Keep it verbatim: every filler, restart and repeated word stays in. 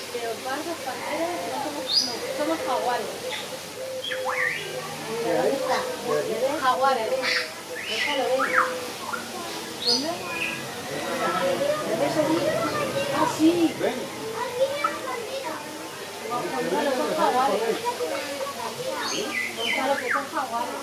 Leopardos, panteras, no somos, no, somos jaguares. ¿Dónde está? Jaguares. Déjalo ver. ¿Dónde? ¿Dónde se dice? Ah, sí. Gonzalo, son jaguares. Gonzalo, que son jaguares.